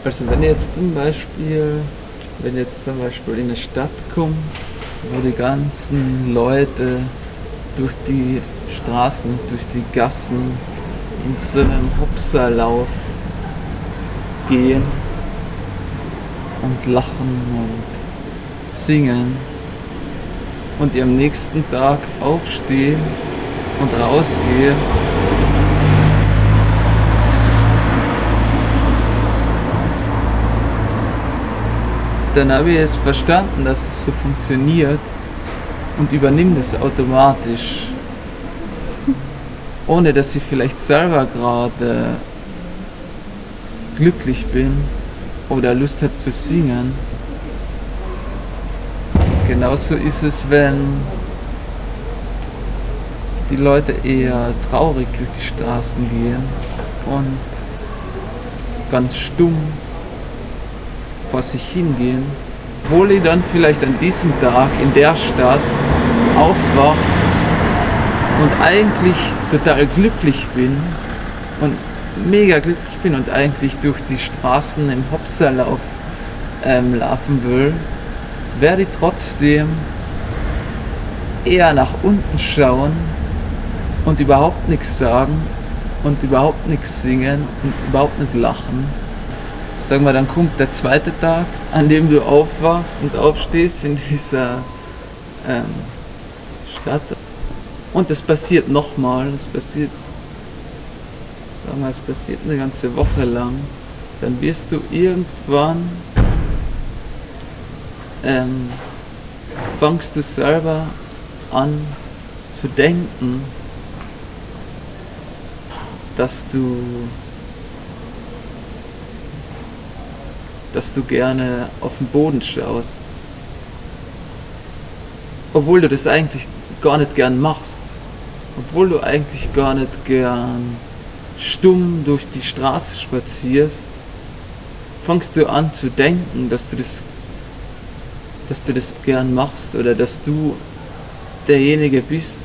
Also wenn jetzt zum Beispiel in eine Stadt kommt, wo die ganzen Leute durch die Straßen, durch die Gassen in so einem Hopserlauf gehen und lachen und singen und die am nächsten Tag aufstehen und rausgehen, dann habe ich jetzt verstanden, dass es so funktioniert und übernehme das automatisch, ohne dass ich vielleicht selber gerade glücklich bin oder Lust habe zu singen. Genauso ist es, wenn die Leute eher traurig durch die Straßen gehen und ganz stumm vor sich hingehen, obwohl ich dann vielleicht an diesem Tag in der Stadt aufwach und eigentlich total glücklich bin und mega glücklich bin und eigentlich durch die Straßen im Hopserlauf laufen will, werde ich trotzdem eher nach unten schauen und überhaupt nichts sagen und überhaupt nichts singen und überhaupt nicht lachen. Sagen wir, dann kommt der zweite Tag, an dem du aufwachst und aufstehst in dieser Stadt. Und das passiert nochmal, es passiert eine ganze Woche lang. Dann wirst du irgendwann, fangst du selber an zu denken, dass du gerne auf den Boden schaust. Obwohl du das eigentlich gar nicht gern machst. Obwohl du eigentlich gar nicht gern stumm durch die Straße spazierst, fangst du an zu denken, dass du das gern machst oder dass du derjenige bist,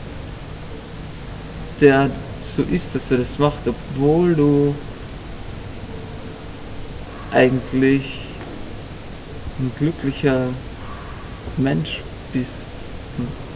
der so ist, dass er das macht, obwohl du eigentlich ein glücklicher Mensch bist.